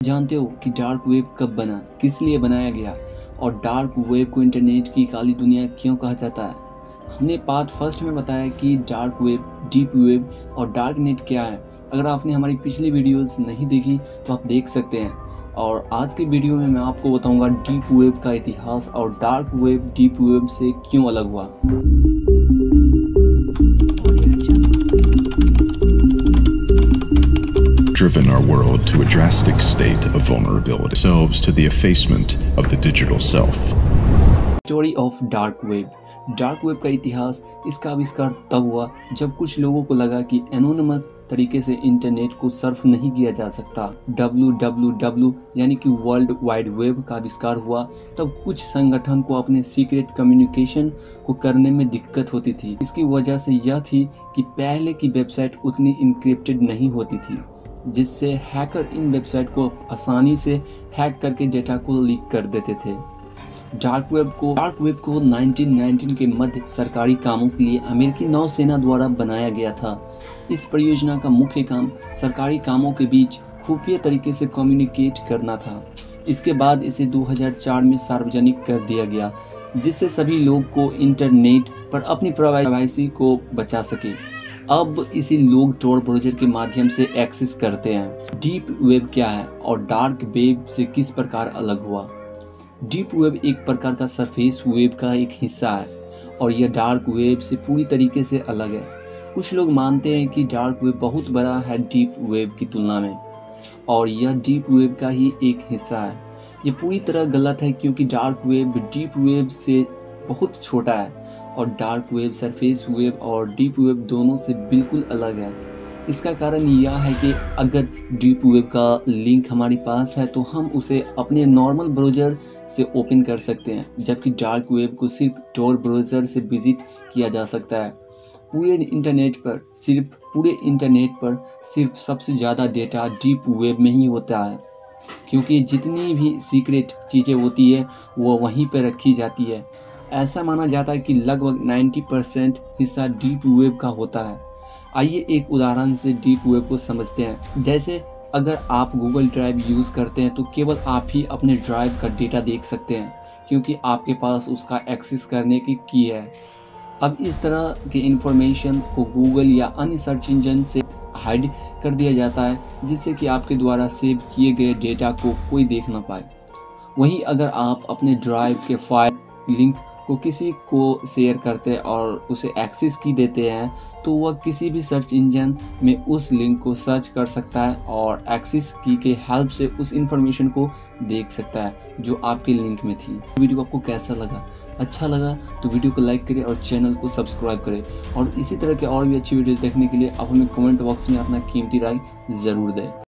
जानते हो कि डार्क वेब कब बना, किस लिए बनाया गया और डार्क वेब को इंटरनेट की काली दुनिया क्यों कहा जाता है। हमने पार्ट फर्स्ट में बताया कि डार्क वेब, डीप वेब और डार्क नेट क्या है। अगर आपने हमारी पिछली वीडियोस नहीं देखी तो आप देख सकते हैं। और आज के वीडियो में मैं आपको बताऊंगा डीप वेब का इतिहास और डार्क वेब डीप वेब से क्यों अलग हुआ। Driven our world to a drastic state of vulnerability, ourselves to the effacement of the digital self. Story of dark web. Dark web का इतिहास, इसका आविष्कार तब हुआ जब कुछ लोगों को लगा कि एनोनिमस तरीके से इंटरनेट को सर्फ नहीं किया जा सकता। www यानी कि वर्ल्ड वाइड वेब का आविष्कार हुआ तब कुछ संगठन को अपने सीक्रेट कम्युनिकेशन को करने में दिक्कत होती थी। इसकी वजह से यह थी कि पहले की वेबसाइट उतनी इनक्रिप्टेड नहीं होती थी, जिससे हैकर इन वेबसाइट को आसानी से हैक करके डेटा को लीक कर देते थे। डार्क वेब को 1919 के मध्य सरकारी कामों के लिए अमेरिकी नौसेना द्वारा बनाया गया था। इस परियोजना का मुख्य काम सरकारी कामों के बीच खुफिया तरीके से कम्युनिकेट करना था। इसके बाद इसे 2004 में सार्वजनिक कर दिया गया, जिससे सभी लोग को इंटरनेट पर अपनी प्राइवेसी को बचा सके। अब इसे लोग टोर ब्राउज़र के माध्यम से एक्सेस करते हैं। डीप वेब क्या है और डार्क वेब से किस प्रकार अलग हुआ। डीप वेब एक प्रकार का सरफेस वेब का एक हिस्सा है और यह डार्क वेब से पूरी तरीके से अलग है। कुछ लोग मानते हैं कि डार्क वेब बहुत बड़ा है डीप वेब की तुलना में और यह डीप वेब का ही एक हिस्सा है। ये पूरी तरह गलत है, क्योंकि डार्क वेब डीप वेब से बहुत छोटा है और डार्क वेब सरफेस वेब और डीप वेब दोनों से बिल्कुल अलग है। इसका कारण यह है कि अगर डीप वेब का लिंक हमारे पास है तो हम उसे अपने नॉर्मल ब्राउज़र से ओपन कर सकते हैं, जबकि डार्क वेब को सिर्फ टोर ब्राउज़र से विजिट किया जा सकता है। पूरे इंटरनेट पर सिर्फ सबसे ज़्यादा डेटा डीप वेब में ही होता है, क्योंकि जितनी भी सीक्रेट चीज़ें होती है वो वहीं पर रखी जाती है। ऐसा माना जाता है कि लगभग 90% हिस्सा डीप वेब का होता है। आइए एक उदाहरण से डीप वेब को समझते हैं। जैसे अगर आप गूगल ड्राइव यूज़ करते हैं तो केवल आप ही अपने ड्राइव का डेटा देख सकते हैं, क्योंकि आपके पास उसका एक्सेस करने की है। अब इस तरह के इंफॉर्मेशन को गूगल या अन्य सर्च इंजन से हाइड कर दिया जाता है, जिससे कि आपके द्वारा सेव किए गए डेटा को कोई देख ना पाए। वहीं अगर आप अपने ड्राइव के फाइल लिंक को किसी को शेयर करते और उसे एक्सेस की देते हैं तो वह किसी भी सर्च इंजन में उस लिंक को सर्च कर सकता है और एक्सेस की के हेल्प से उस इंफॉर्मेशन को देख सकता है जो आपके लिंक में थी। वीडियो आपको कैसा लगा? अच्छा लगा तो वीडियो को लाइक करें और चैनल को सब्सक्राइब करें। और इसी तरह के और भी अच्छी वीडियो देखने के लिए आप हमें कमेंट बॉक्स में अपना कीमती राय ज़रूर दें।